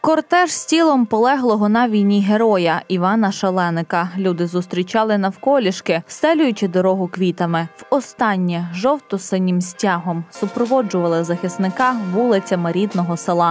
Кортеж з тілом полеглого на війні героя Івана Шаленика. Люди зустрічали навколішки, встелюючи дорогу квітами. Востаннє жовто-синім стягом супроводжували захисника вулицями рідного села.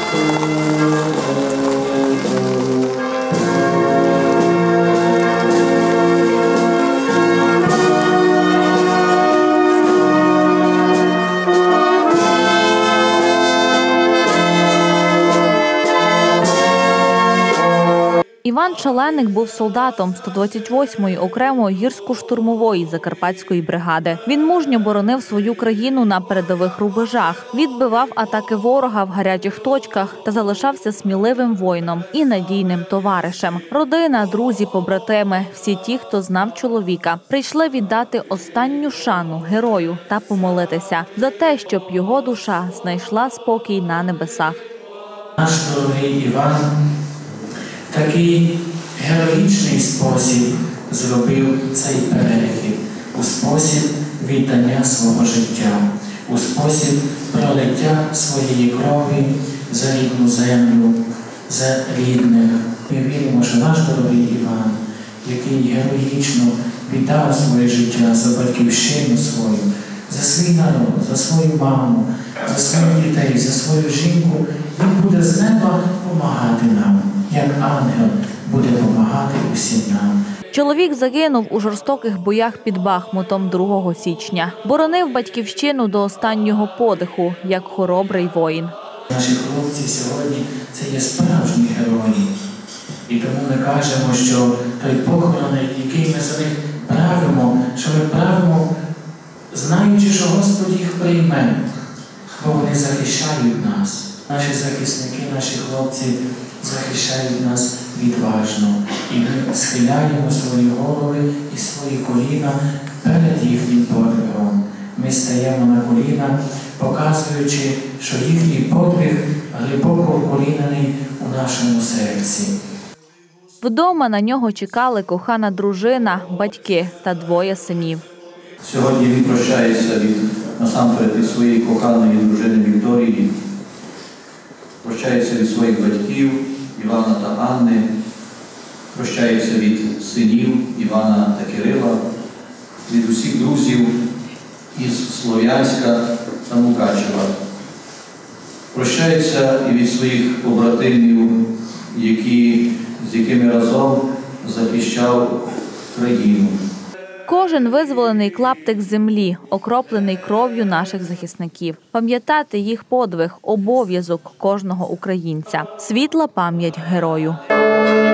Іван Шаленик був солдатом 128-ї окремої гірсько-штурмової Закарпатської бригади. Він мужньо боронив свою країну на передових рубежах, відбивав атаки ворога в гарячих точках та залишався сміливим воїном і надійним товаришем. Родина, друзі, побратими, всі ті, хто знав чоловіка, прийшли віддати останню шану герою та помолитися за те, щоб його душа знайшла спокій на небесах. Наш дорогий Іван такий героїчний спосіб зробив цей перехід, у спосіб віддання свого життя, у спосіб пролиття своєї крові за рідну землю, за рідних. Ми віримо, що наш дорогий Іван, який героїчно віддав своє життя за батьківщину свою, за свій народ, за свою маму, за своїх дітей, за свою жінку, він буде з неба допомагати нам, як ангел буде допомагати усім нам. Чоловік загинув у жорстоких боях під Бахмутом 2 січня. Боронив батьківщину до останнього подиху, як хоробрий воїн. Наші хлопці сьогодні – це є справжні герої. І тому ми кажемо, що той похорон, який ми за них правимо, що ми правимо, знаючи, що Господь їх прийме, бо вони захищають нас. Наші захисники, наші хлопці захищають нас відважно. І ми схиляємо свої голови і свої коліна перед їхнім подвигом. Ми стаємо на коліна, показуючи, що їхній подвиг глибоко вкорінений у нашому серці. Вдома на нього чекали кохана дружина, батьки та 2 синів. Сьогодні він прощається насамперед від своєї коханої дружини Вікторії, прощається від своїх батьків Івана та Анни, прощається від синів Івана та Кирила, від усіх друзів із Слов'янська та Мукачева. Прощається і від своїх побратимів, з якими разом захищав країну. Кожен визволений клаптик землі, окроплений кров'ю наших захисників. Пам'ятати їх подвиг – обов'язок кожного українця. Світла пам'ять герою.